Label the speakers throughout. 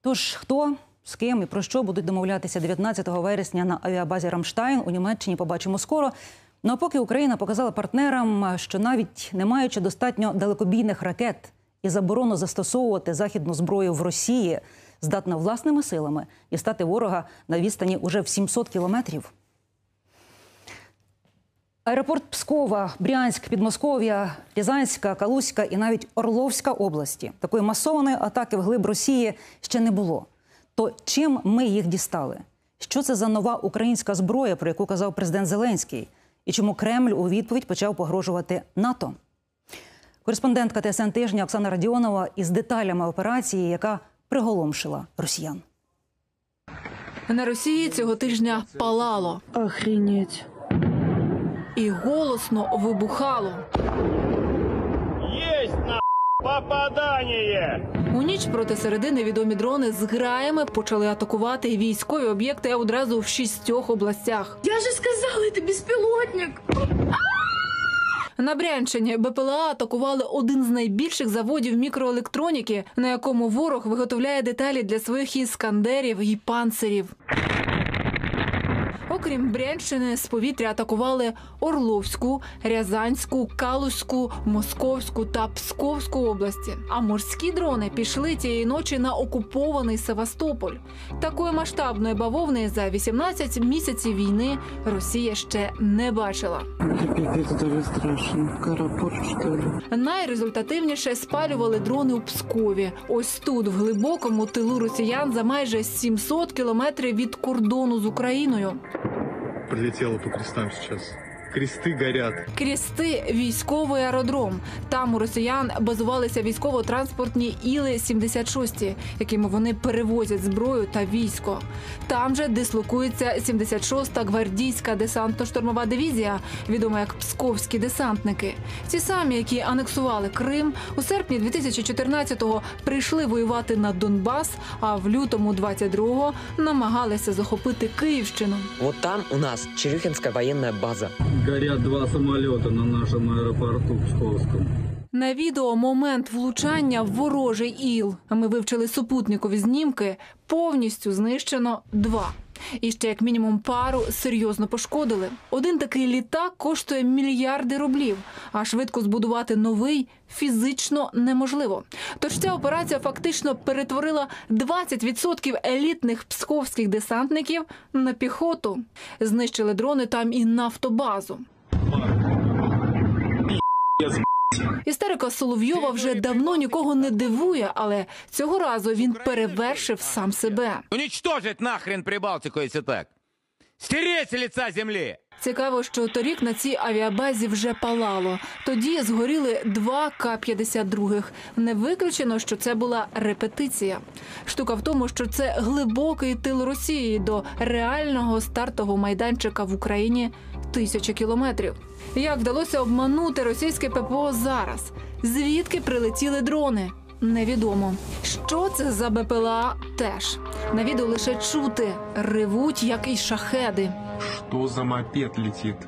Speaker 1: Тож, хто, з ким і про що будуть домовлятися 19 вересня на авіабазі «Рамштайн» у Німеччині, побачимо скоро. Ну а поки Україна показала партнерам, що навіть не маючи достатньо далекобійних ракет і заборону застосовувати західну зброю в Росії, здатна власними силами дістати ворога на відстані уже в 700 кілометрів. Аеропорт Пскова, Брянськ, Підмосков'я, Рязанська, Калузька і навіть Орловська області. Такої масованої атаки вглиб Росії ще не було. То чим ми їх дістали? Що це за нова українська зброя, про яку казав президент Зеленський? І чому Кремль у відповідь почав погрожувати НАТО? Кореспондентка ТСН «Тижня» Оксана Радіонова із деталями операції, яка приголомшила росіян.
Speaker 2: На Росії цього тижня палало.
Speaker 3: Охренеть.
Speaker 2: І голосно вибухало.
Speaker 4: Єсть на попадання!
Speaker 2: У ніч проти середи невідомі дрони з граями почали атакувати військові об'єкти одразу в 6 областях.
Speaker 3: Я же сказала, это беспилотник.
Speaker 2: На Брянщині БПЛА атакували один з найбільших заводів мікроелектроніки, на якому ворог виготовляє деталі для своїх іскандерів і панцирів. Окрім Брянщини, з повітря атакували Орловську, Рязанську, Калузьку, Московську та Псковську області. А морські дрони пішли тієї ночі на окупований Севастополь. Такої масштабної бавовни за 18 місяців війни Росія ще не бачила.
Speaker 3: Капец, даже страшно. Карапорт, что ли?
Speaker 2: Найрезультативніше спалювали дрони у Пскові. Ось тут, в глибокому тилу росіян, за майже 700 кілометрів від кордону з Україною.
Speaker 5: Прилетело по крестам сейчас. Кресты горят.
Speaker 2: Крести – військовий аеродром. Там у росіян базувалися військово-транспортні Іли-76, якими вони перевозять зброю та військо. Там же дислокується 76-та гвардійська десантно-штурмова дивізія, відома як Псковські десантники. Ті самі, які анексували Крим, у серпні 2014-го прийшли воювати на Донбас, а в лютому 22-го намагалися захопити Київщину.
Speaker 6: Вот там у нас Черюхинская военная база.
Speaker 7: Горят 2 самолета на нашем аэропорту Псковском.
Speaker 2: На відео момент влучання в ворожий іл. Ми вивчили супутникові знімки. Повністю знищено 2. І ще як мінімум пару серйозно пошкодили. Один такий літак коштує мільярди рублів, а швидко збудувати новий фізично неможливо. Тож ця операція фактично перетворила 20% елітних псковських десантників на піхоту. Знищили дрони там і нафтобазу. Істерика Соловйова вже давно нікого не дивує, але цього разу він перевершив сам себе.
Speaker 4: Уничтожить нахрен Прибалтику, якщо так. Стереть з лиця землі!
Speaker 2: Цікаво, що торік на цій авіабазі вже палало. Тоді згоріли 2 К-52. Не виключено, що це була репетиція. Штука в тому, що це глибокий тил Росії до реального стартового майданчика в Україні 1000 кілометрів. Як вдалося обманути російське ППО зараз? Звідки прилетіли дрони? Невідомо. Що це за БПЛА теж. На відео лише чути. Ревуть, як і шахеди.
Speaker 5: Что за мопед летит?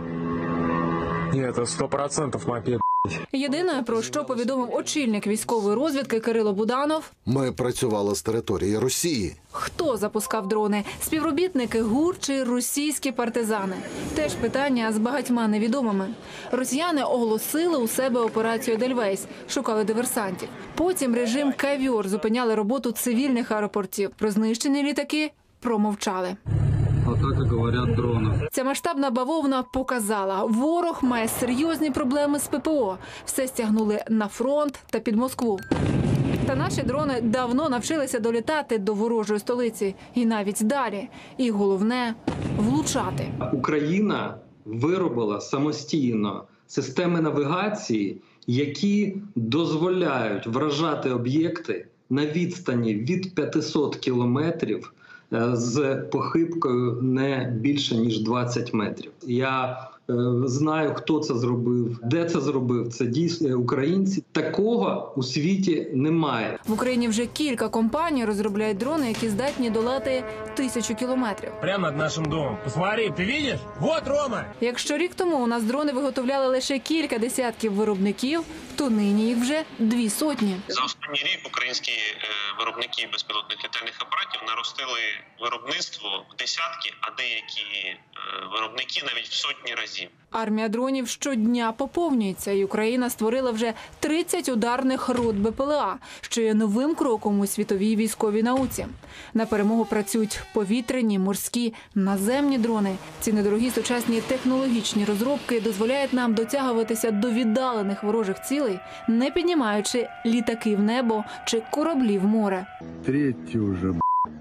Speaker 7: Нет, это 100% мопед.
Speaker 2: Єдине, про що повідомив очільник військової розвідки Кирило Буданов.
Speaker 8: Ми працювали з території Росії.
Speaker 2: Хто запускав дрони? Співробітники ГУР чи російські партизани? Теж питання з багатьма невідомими. Росіяни оголосили у себе операцію «Едельвейс», шукали диверсантів. Потім режим «Кавьор» зупиняли роботу цивільних аеропортів. Про знищені літаки промовчали.
Speaker 7: Атака, говорят, дрона.
Speaker 2: Ця масштабна бавовна показала, ворог має серйозні проблеми з ППО. Все стягнули на фронт та під Москву. Та наші дрони давно навчилися долітати до ворожої столиці. І навіть далі. І головне – влучати.
Speaker 9: Україна виробила самостійно системи навігації, які дозволяють вражати об'єкти на відстані від 500 кілометрів з похибкою не більше, ніж 20 метрів. Я знаю, хто це зробив, де це зробив. Це дійсно українці. Такого у світі немає.
Speaker 2: В Україні вже кілька компаній розробляють дрони, які здатні долати 1000 кілометрів.
Speaker 4: Прямо над нашим домом. Посмотри, ти бачиш? Вот, Рома!
Speaker 2: Якщо рік тому у нас дрони виготовляли лише кілька десятків виробників, то нині їх вже 200.
Speaker 10: За останній рік українські виробники безпілотних літальних апаратів наростили виробництво в десятки, а деякі виробники навіть в сотні разів.
Speaker 2: Армія дронів щодня поповнюється, і Україна створила вже 30 ударних рот БПЛА, що є новим кроком у світовій військовій науці. На перемогу працюють повітряні, морські, наземні дрони. Ці недорогі сучасні технологічні розробки дозволяють нам дотягуватися до віддалених ворожих цілей, не піднімаючи літаки в небо чи кораблі в море.
Speaker 5: Третий уже,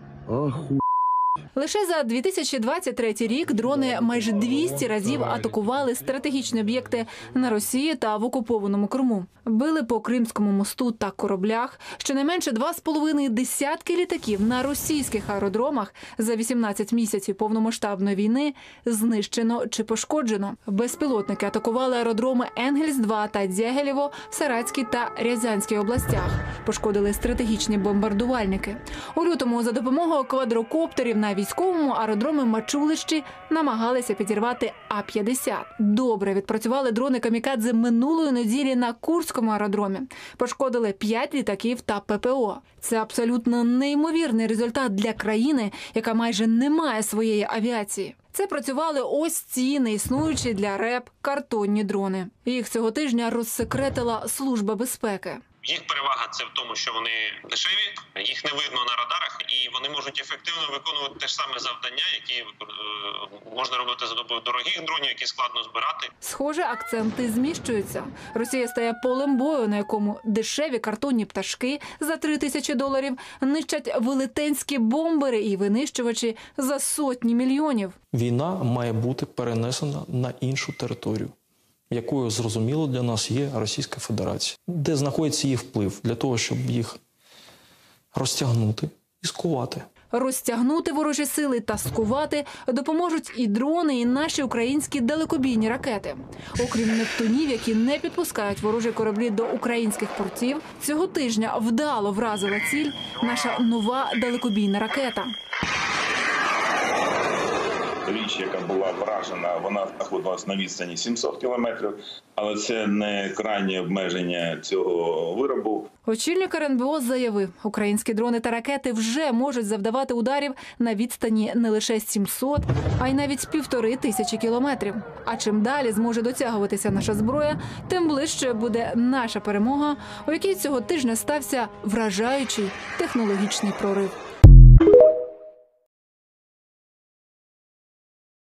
Speaker 5: аху.
Speaker 2: Лише за 2023 рік дрони майже 200 разів атакували стратегічні об'єкти на Росії та в окупованому Криму. Били по Кримському мосту та кораблях. Щонайменше 2,5 десятки літаків на російських аеродромах за 18 місяців повномасштабної війни знищено чи пошкоджено. Безпілотники атакували аеродроми Енгельс-2 та Дягілєво в Саратській та Рязанській областях. Пошкодили стратегічні бомбардувальники. У лютому за допомогою квадрокоптерів на військовому аеродромі Мачулищі намагалися підірвати А-50. Добре відпрацювали дрони камікадзе минулої неділі на Курському аеродромі. Пошкодили 5 літаків та ППО. Це абсолютно неймовірний результат для країни, яка майже не має своєї авіації. Це працювали ось ці неіснуючі для РЕП картонні дрони. Їх цього тижня розсекретила Служба безпеки.
Speaker 10: Їх перевага – це в тому, що вони дешеві, їх не видно на радарах, і вони можуть ефективно виконувати те ж саме завдання, які можна робити за допомогою дорогих дронів, які складно збирати.
Speaker 2: Схоже, акценти зміщуються. Росія стає полем бою, на якому дешеві картонні пташки за $3000 нищать велетенські бомбери і винищувачі за сотні мільйонів.
Speaker 11: Війна має бути перенесена на іншу територію, якою, зрозуміло, для нас є Російська Федерація, де знаходиться її вплив для того, щоб їх розтягнути і скувати.
Speaker 2: Розтягнути ворожі сили та скувати допоможуть і дрони, і наші українські далекобійні ракети. Окрім «Нептунів», які не підпускають ворожі кораблі до українських портів, цього тижня вдало вразила ціль наша нова далекобійна ракета.
Speaker 12: Річ, яка була вражена, вона знаходилась на відстані 700 кілометрів, але це не крайнє обмеження цього виробу.
Speaker 2: Очільник РНБО заявив, українські дрони та ракети вже можуть завдавати ударів на відстані не лише 700, а й навіть 1500 кілометрів. А чим далі зможе дотягуватися наша зброя, тим ближче буде наша перемога, у якій цього тижня стався вражаючий технологічний прорив.